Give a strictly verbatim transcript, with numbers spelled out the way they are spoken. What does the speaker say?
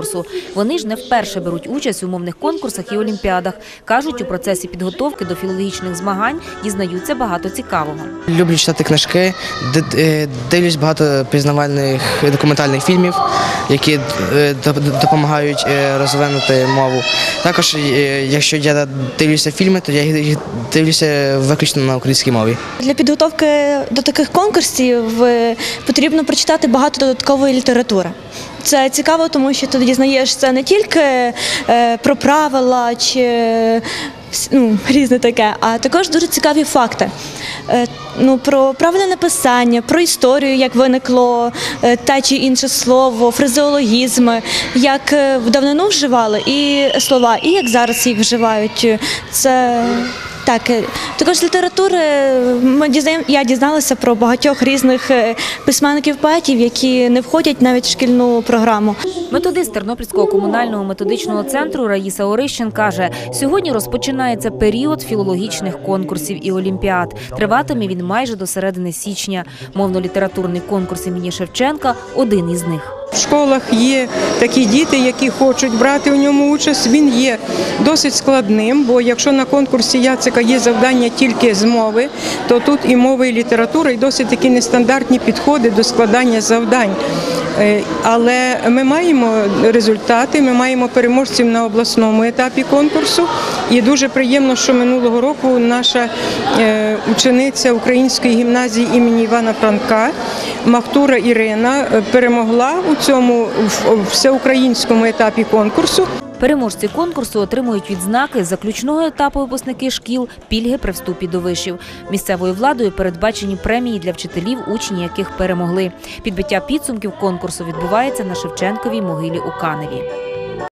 конкурсу. Вони ж не вперше беруть участь у мовних конкурсах і олімпіадах. Кажуть, у процесі підготовки до філологічних змагань дізнаються багато цікавого. Люблю читати книжки, дивлюсь багато пізнавальних документальних фільмів, які допомагають розвинути мову. Також, якщо я дивлюся фільми, то я їх дивлюся виключно на українській мові. Для підготовки до таких конкурсів потрібно прочитати багато додаткової літератури. Це цікаво, тому що ти дізнаєшся не тільки про правила чи ну, різне таке, а також дуже цікаві факти. Ну, про правильне написання, про історію, як виникло те чи інше слово, фразеологізми, як в давнину вживали і слова, і як зараз їх вживають. Це так. Також з літератури ми дізнаємо, я дізналася про багатьох різних письменників-поетів, які не входять навіть в шкільну програму. Методист Тернопільського комунального методичного центру Раїса Орищин каже, сьогодні розпочинається період філологічних конкурсів і олімпіад. Триватиме він майже до середини січня. Мовно-літературний конкурс імені Шевченка – один із них. В школах є такі діти, які хочуть брати у ньому участь. Він є досить складним, бо якщо на конкурсі Яцика є завдання тільки з мови, то тут і мова, і література, і досить такі нестандартні підходи до складання завдань. Але ми маємо результати, ми маємо переможців на обласному етапі конкурсу. І дуже приємно, що минулого року наша учениця Української гімназії імені Івана Франка, Махтура Ірина, перемогла у цьому всеукраїнському етапі конкурсу. Переможці конкурсу отримують відзнаки заключного етапу випускники шкіл, пільги при вступі до вишів. Місцевою владою передбачені премії для вчителів, учні яких перемогли. Підбиття підсумків конкурсу відбувається на Шевченковій могилі у Каневі.